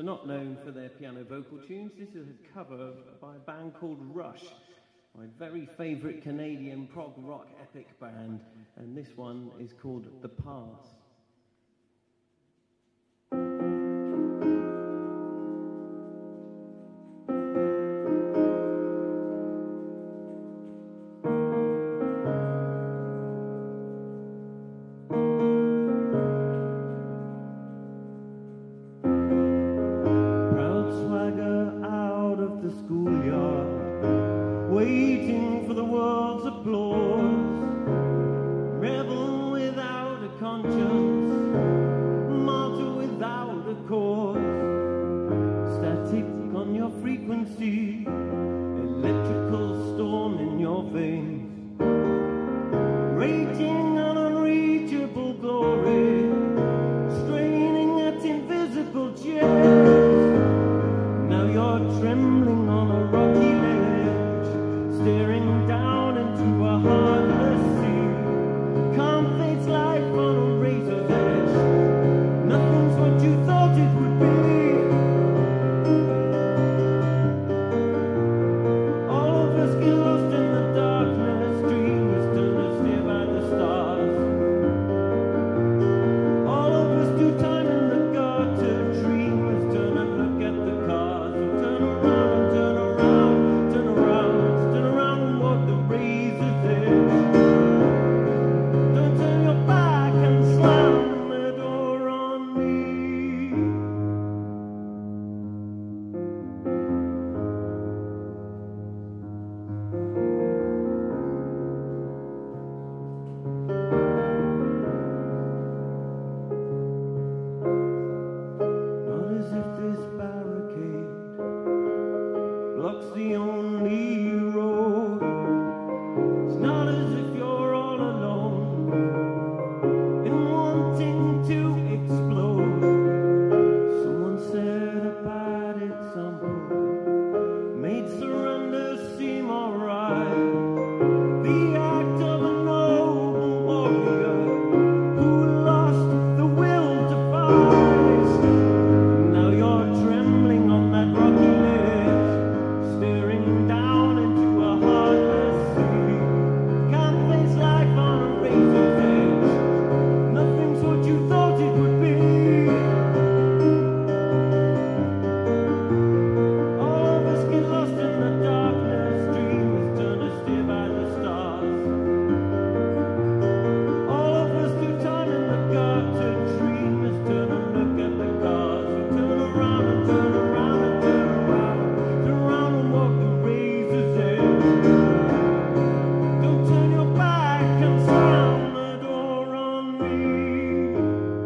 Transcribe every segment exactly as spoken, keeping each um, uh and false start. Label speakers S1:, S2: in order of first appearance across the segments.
S1: They're not known for their piano vocal tunes. This is a cover by a band called Rush, my very favourite Canadian prog rock epic band, and this one is called The Pass.
S2: Waiting for the world's applause, rebel without a conscience, martyr without a cause, static on your frequency, electrical storm in your veins, rating on unreachable glory, straining at invisible chairs. Now you're trembling on a rocky ledge, staring down into a heartless sea. Can't face life on a razor's edge. Nothing's what you thought it would be. All of us get lost in the darkness, dreamers turn to steer by the stars. All of us do time in the gutter, dreamers turn and look at the cars. We turn around and turn around, turn around, turn around and walk the razor's edge. Don't turn your back and slam the door on me. Not as if this barricade blocks the only road. It's not as if you're all alone in wanting to explode. Someone said a bad example made surrender seem alright. The act of a noble warrior who lost the will to fight. Now you're trembling on that rocky ledge, staring down into a heartless sea. Can't face life on a razor's edge. Nothing's what you thought it would be. All of us get lost in the darkness, dreamers turn to steer by the stars. All of us do time in the gutter, dreamers turn and look at the cars. We turn around and turn around and turn around, turn around and walk the razor's edge. Don't turn your back and slam the door on me.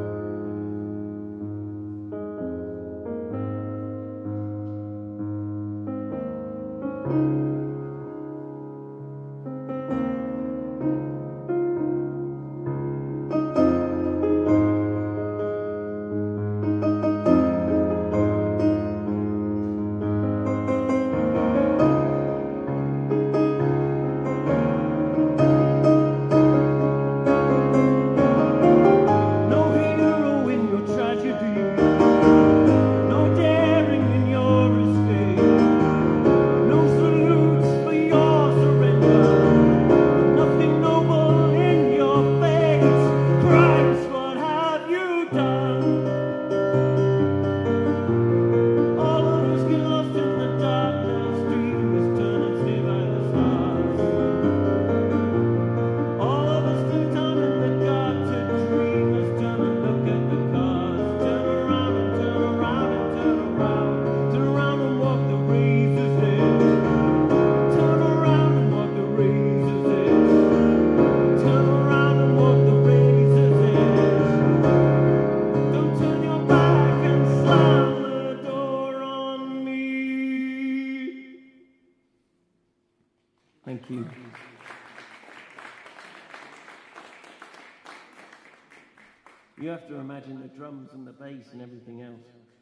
S2: No hero in your tragedy, no daring in your escape, no salutes for your surrender, nothing noble in your face. Christ, what have you done? All of us get lost in the darkness, dreamers turn and stay by the stars. All of us do time in the gutter, dreamers turn and look at the cars. Turn around and turn around and turn around, turn around and walk the razor's edge. Turn around and walk the razor's edge. Turn around and walk the razor's edge. Don't turn your back and slam the door on me.
S1: Thank you. You have to imagine the drums and the bass and everything else.